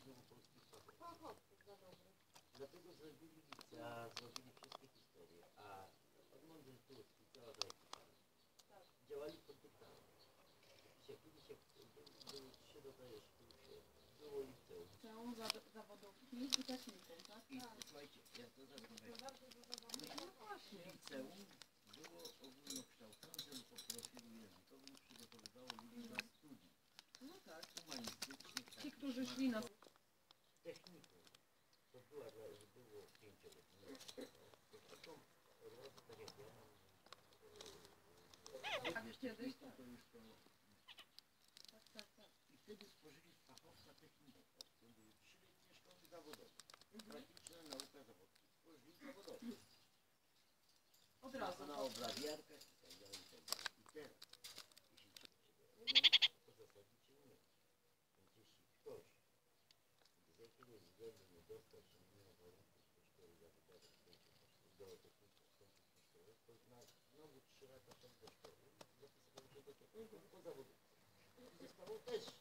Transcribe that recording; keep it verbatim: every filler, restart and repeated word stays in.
ogólnopolskich fachowców. Fachowców za dobre. Dlatego zrobili licea, zrobili wszystkie historie, a Edmund Turski, cała ta ekipa, Tak. działali pod dyktando. Widzicie, kiedyś jak były trzy rodzaje szkół, było liceum. Liceum, zawodówki i technikum, tak? I Tak. słuchajcie, ja to To zapomniałem. bardzo dużo zawodów. No właśnie, liceum było ogólnokształcące, po profilu językowym przygotowywało ludzi na studia. No tak. Humanistycznych. Ci, którzy szli na... Technikum, to była, było pięcioletnie. Technikum, od razu tak jak ja mam... Tak, kiedyś tak. To już to... Tak, tak, tak. I wtedy stworzyli fachowca technikowca. To były trzyletnie szkoły zawodowe. Praktyczna nauka zawodów. Stworzyli zawodowe. Od razu. Na obrabiarkach i tak dalej, i tak dalej. I teraz, jeśli cię to zasadzicie nie. Więc jeśli ktoś z jakiegoś względu nie dostał się nie ma warunków do szkoły zawodowej, do technikum, skończyć szkołę, to zna znowu trzy lata szedł do szkoły i zapisywał się do technikum po zawodówce. I dostawał też